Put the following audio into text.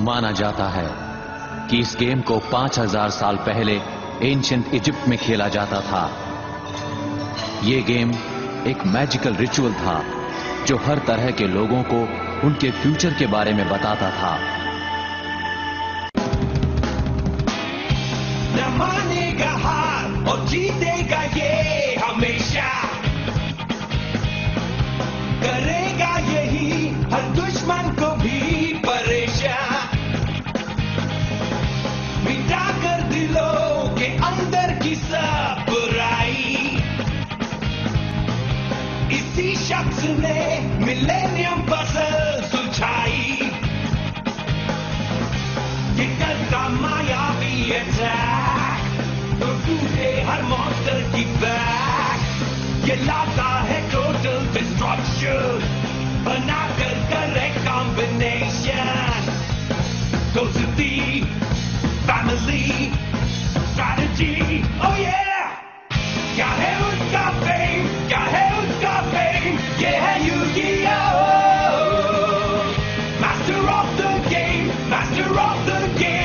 माना जाता है कि इस गेम को 5000 साल पहले एंशिएंट इजिप्ट में खेला जाता था। यह गेम एक मैजिकल रिचुअल था जो हर तरह के लोगों को उनके फ्यूचर के बारे में बताता था। न मानेगा हार और जीतेगा ये हमेशा, करेगा यही हर दुश्मन को भी परेशान, मिटा कर दिलों के अंदर की सब बुराई। इसी शख्स ने मिलेनियम पजल सुलझाई। ये करता मायावी अटैक तो टूटे हर मॉन्स्टर की बैक। ये लाता है टोटल डिस्ट्रक्शन बनाकर करेक्ट कॉम्बिनेशन। दोस्ती, फैमिली, स्ट्रैटेजी, oh yeah! क्या है उसका फेम, क्या है उसका फेम, ये है Yu-Gi-Oh! Master of the game, master of the game.